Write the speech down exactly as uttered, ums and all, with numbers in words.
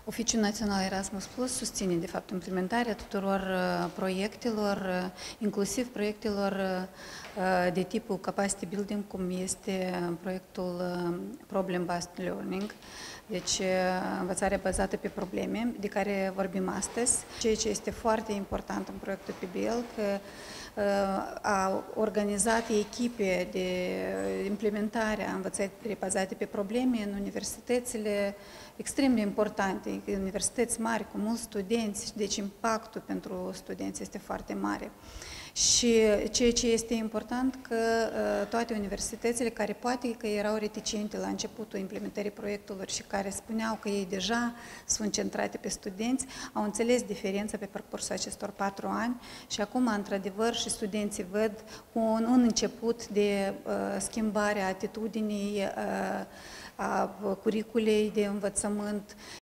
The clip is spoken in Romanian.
Oficiul Național Erasmus Plus susține, de fapt, implementarea tuturor uh, proiectelor, uh, inclusiv proiectelor uh, de tipul Capacity Building, cum este proiectul uh, Problem Based Learning, deci uh, învățarea bazată pe probleme, de care vorbim astăzi. Ceea ce este foarte important în proiectul P B L, că a organizat echipe de implementare a învățării bazate pe probleme în universitățile extrem de importante, universități mari cu mulți studenți, deci impactul pentru studenți este foarte mare. Și ceea ce este important, că toate universitățile care poate că erau reticente la începutul implementării proiectelor și care spuneau că ei deja sunt centrate pe studenți, au înțeles diferența pe parcursul acestor patru ani și acum, într-adevăr, și studenții văd un, un început de uh, schimbare a atitudinii, uh, a curiculei de învățământ